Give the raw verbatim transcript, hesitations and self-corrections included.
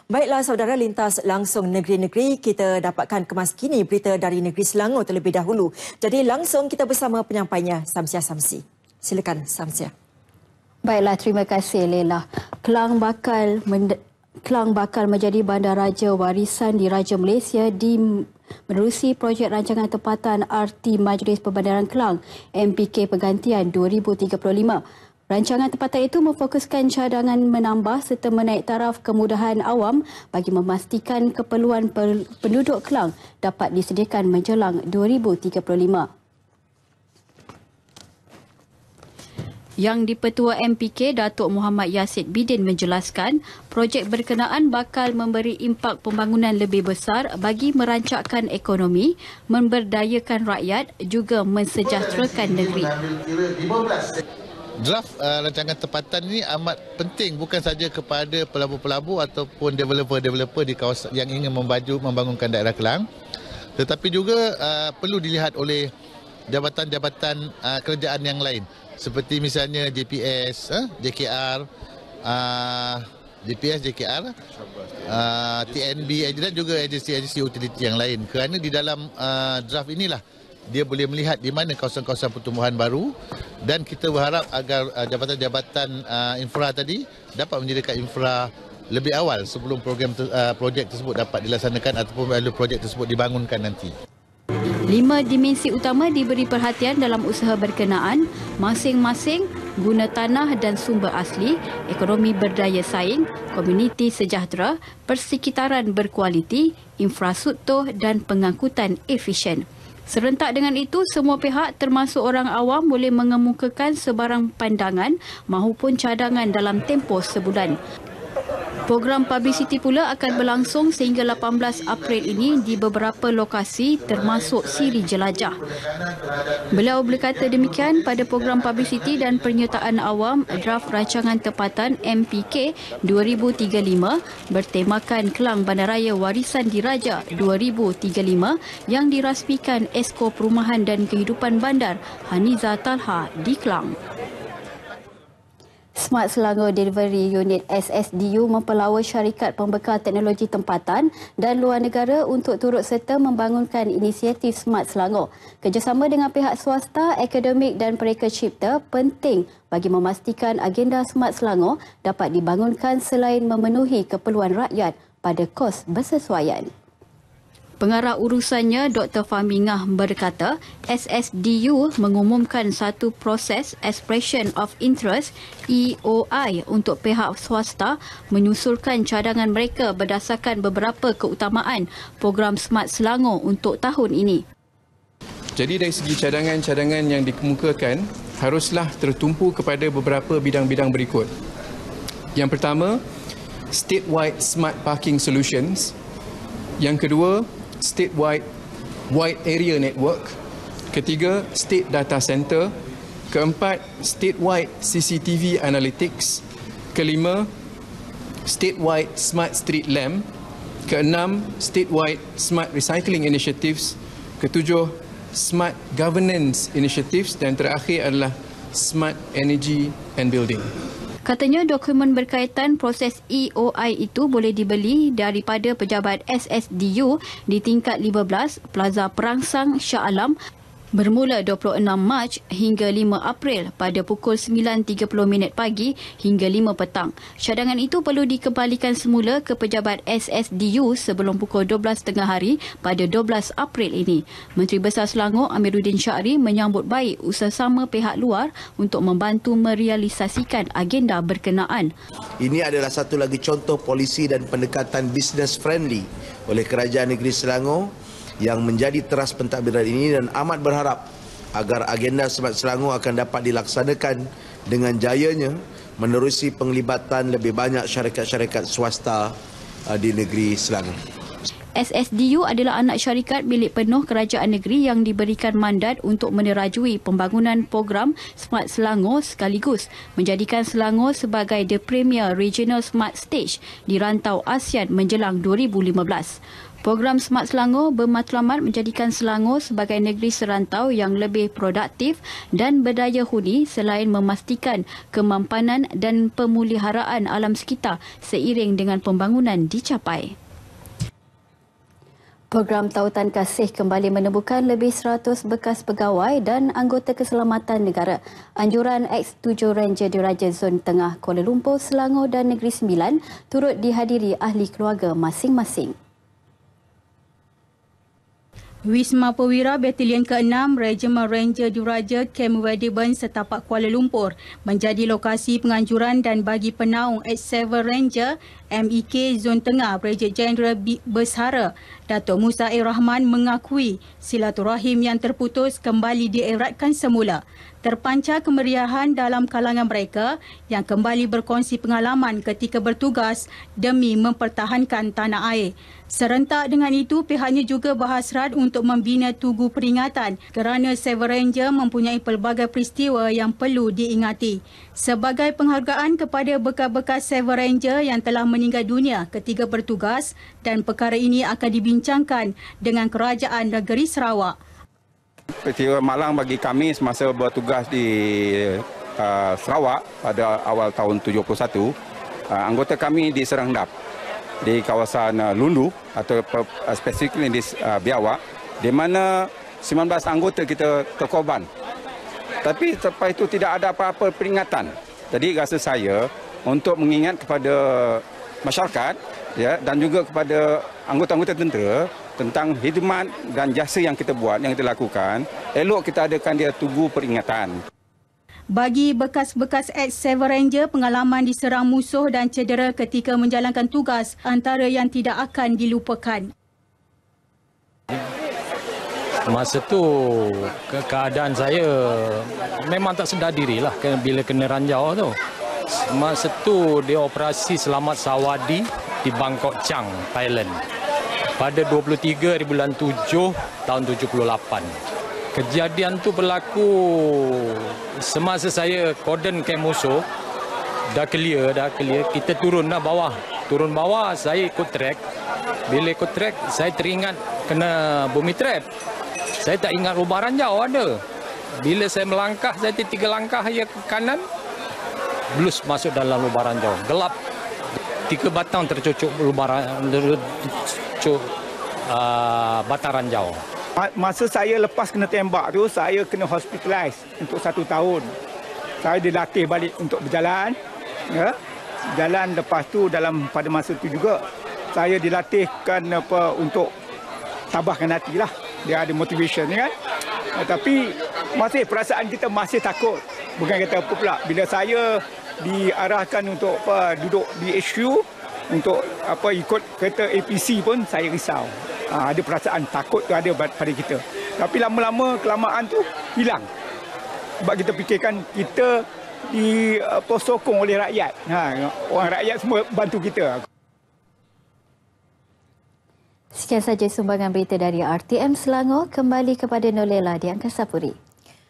Baiklah saudara, lintas langsung negeri-negeri, kita dapatkan kemas kini berita dari negeri Selangor terlebih dahulu. Jadi langsung kita bersama penyampainya Samsia Samsi. Silakan Samsia. Baiklah, terima kasih Lela. Kelang bakal Kelang bakal menjadi Bandaraja Warisan di Raja Malaysia di menerusi projek rancangan tempatan R T Majlis Perbandaran Kelang M P K Pergantian dua ribu tiga puluh lima. Rancangan tempatan itu memfokuskan cadangan menambah serta menaik taraf kemudahan awam bagi memastikan keperluan penduduk Kelang dapat disediakan menjelang dua ribu tiga puluh lima. Yang di-Petua M P K, Datuk Muhammad Yassid Bidin menjelaskan, projek berkenaan bakal memberi impak pembangunan lebih besar bagi merancakkan ekonomi, memberdayakan rakyat, juga mensejahterakan negeri. Draft uh, rancangan tempatan ini amat penting bukan saja kepada pelabur-pelabur ataupun developer-developer di kawasan yang ingin membaju membangunkan daerah Kelang, tetapi juga uh, perlu dilihat oleh jabatan-jabatan uh, kerajaan yang lain seperti misalnya J P S, uh, J K R, uh, J P S, J K R, uh, T N B dan juga agensi-agensi utiliti yang lain, kerana di dalam uh, draft inilah dia boleh melihat di mana kawasan-kawasan pertumbuhan baru, dan kita berharap agar uh, jabatan-jabatan uh, infra tadi dapat menyediakan infra lebih awal sebelum program uh, projek tersebut dapat dilaksanakan ataupun bila projek tersebut dibangunkan nanti. Lima dimensi utama diberi perhatian dalam usaha berkenaan, masing-masing guna tanah dan sumber asli, ekonomi berdaya saing, komuniti sejahtera, persekitaran berkualiti, infrastruktur dan pengangkutan efisien. Serentak dengan itu, semua pihak termasuk orang awam boleh mengemukakan sebarang pandangan mahupun cadangan dalam tempoh sebulan. Program publicity pula akan berlangsung sehingga lapan belas April ini di beberapa lokasi termasuk Siri Jelajah. Beliau berkata demikian pada program publicity dan penyertaan awam draft rancangan tempatan M P K dua ribu tiga puluh lima bertemakan Kelang Bandaraya Warisan Diraja dua ribu tiga puluh lima yang dirasmikan Esko Perumahan dan Kehidupan Bandar Haniza Talha di Kelang. Smart Selangor Delivery Unit S S D U mempelawa syarikat pembekal teknologi tempatan dan luar negara untuk turut serta membangunkan inisiatif Smart Selangor. Kerjasama dengan pihak swasta, akademik dan pereka cipta penting bagi memastikan agenda Smart Selangor dapat dibangunkan selain memenuhi keperluan rakyat pada kos bersesuaian. Pengarah urusannya Doktor Fahmi Ngah berkata, S S D U mengumumkan satu proses Expression of Interest E O I untuk pihak swasta menyusulkan cadangan mereka berdasarkan beberapa keutamaan program Smart Selangor untuk tahun ini. Jadi dari segi cadangan-cadangan yang dikemukakan haruslah tertumpu kepada beberapa bidang-bidang berikut. Yang pertama, statewide smart parking solutions. Yang kedua, statewide wide area network. Ketiga, state data center. Keempat, statewide C C T V analytics. Kelima, statewide smart street lamp. Keenam, statewide smart recycling initiatives. Ketujuh, smart governance initiatives. Dan terakhir adalah smart energy and building. Katanya dokumen berkaitan proses E O I itu boleh dibeli daripada pejabat S S D U di tingkat lima belas Plaza Perangsang Shah Alam bermula dua puluh enam Mac hingga lima April pada pukul sembilan tiga puluh minit pagi hingga lima petang. Cadangan itu perlu dikembalikan semula ke pejabat S S D U sebelum pukul dua belas tengah hari pada dua belas April ini. Menteri Besar Selangor Amiruddin Syahri menyambut baik usahasama pihak luar untuk membantu merealisasikan agenda berkenaan. Ini adalah satu lagi contoh polisi dan pendekatan business friendly oleh Kerajaan Negeri Selangor yang menjadi teras pentadbiran ini, dan amat berharap agar agenda Smart Selangor akan dapat dilaksanakan dengan jayanya menerusi penglibatan lebih banyak syarikat-syarikat swasta di negeri Selangor. S S D U adalah anak syarikat milik penuh kerajaan negeri yang diberikan mandat untuk menerajui pembangunan program Smart Selangor sekaligus menjadikan Selangor sebagai the premier regional smart stage di rantau ASEAN menjelang dua ribu lima belas. Program Smart Selangor bermatlamat menjadikan Selangor sebagai negeri serantau yang lebih produktif dan berdaya huni selain memastikan kemampanan dan pemuliharaan alam sekitar seiring dengan pembangunan dicapai. Program Tautan Kasih kembali menemukan lebih seratus bekas pegawai dan anggota keselamatan negara. Anjuran X tujuh Ranger Diraja Zon Tengah Kuala Lumpur, Selangor dan Negeri Sembilan turut dihadiri ahli keluarga masing-masing. Wisma Perwira Batalion keenam Regimen Ranger Diraja Camp Wedderburn setapak Kuala Lumpur menjadi lokasi penganjuran dan bagi penaung X tujuh Ranger M E K Zon Tengah Brigadier Jeneral Bersara Datuk Musair Rahman mengakui silaturahim yang terputus kembali dieratkan semula. Terpancar kemeriahan dalam kalangan mereka yang kembali berkongsi pengalaman ketika bertugas demi mempertahankan tanah air. Serentak dengan itu, pihaknya juga berhasrat untuk membina tugu peringatan kerana Tujuh Ranger mempunyai pelbagai peristiwa yang perlu diingati. Sebagai penghargaan kepada bekas-bekas Tujuh Ranger yang telah meninggal dunia ketika bertugas dan perkara ini akan dibincangkan dengan Kerajaan Negeri Sarawak. Peristiwa malang bagi kami semasa bertugas di uh, Sarawak pada awal tahun tujuh puluh satu, uh, anggota kami diserang hendap di kawasan uh, Lundu atau uh, spesifiknya di uh, Biawak, di mana sembilan belas anggota kita terkorban. Tapi selepas itu tidak ada apa-apa peringatan. Jadi rasa saya untuk mengingat kepada masyarakat, ya, dan juga kepada anggota-anggota tentera tentang khidmat dan jasa yang kita buat, yang kita lakukan, elok kita adakan dia tugu peringatan. Bagi bekas-bekas X tujuh Ranger, pengalaman diserang musuh dan cedera ketika menjalankan tugas antara yang tidak akan dilupakan. Masa tu ke keadaan saya memang tak sedar dirilah bila kena ranjau tu. Masa tu dia operasi Selamat Sawadi di Bangkok Chang, Thailand. Pada dua puluh tiga hari bulan tujuh tahun tujuh puluh lapan. Kejadian tu berlaku semasa saya cordon camp musuh. Dah clear, dah clear. Kita turun dah bawah. Turun bawah, saya ikut track. Bila ikut track, saya teringat kena bumi trap. Saya tak ingat lubang ranjau ada. Bila saya melangkah, saya tiga langkah ya ke kanan, blus masuk dalam lubang ranjau. Gelap. Tiga batang tercucuk lubang tercucuk uh, batang ranjau. Masa saya lepas kena tembak tu, saya kena hospitalize untuk satu tahun. Saya dilatih balik untuk berjalan. Ya. Jalan lepas tu dalam pada masa tu juga, saya dilatihkan apa untuk tabahkan hati lah. Dia ada motivation kan. Tapi masih perasaan kita masih takut. Bukan kata apa pula. Bila saya diarahkan untuk apa, duduk di H Q untuk apa ikut kereta A P C pun saya risau. Ha, ada perasaan takut tu ada pada kita. Tapi lama-lama kelamaan tu hilang. Sebab kita fikirkan kita di apa, sokong oleh rakyat. Ha, orang rakyat semua bantu kita. Sekian saja sumbangan berita dari R T M Selangor. Kembali kepada Nolela di Angkasa Puri.